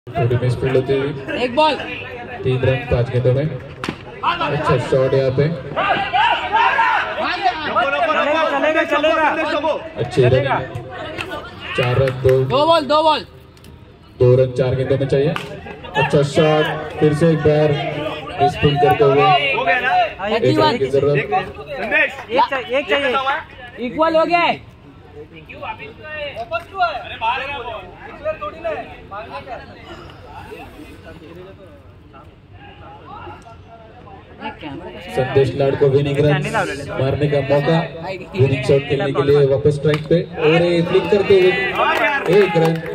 थोड़ी मिसफील्ड होती हुई। एक बॉल 3 रन 5 गेंदों में। अच्छा शॉट यहाँ पे, अच्छी रनिंग। 4 रन 2 रन 4 गेंदों में चाहिए। अच्छा शॉट, फिर से एक बार मिसफील्ड करते हुए एक रन की जरूरत। एक चाहिए, इक्वल हो गया है। संदेश लाड को विनिंग रन मारने का मौका, विनिंग शॉट खेलने के लिए वापस स्ट्राइक पे और फ्लिक करते हुए 1 रन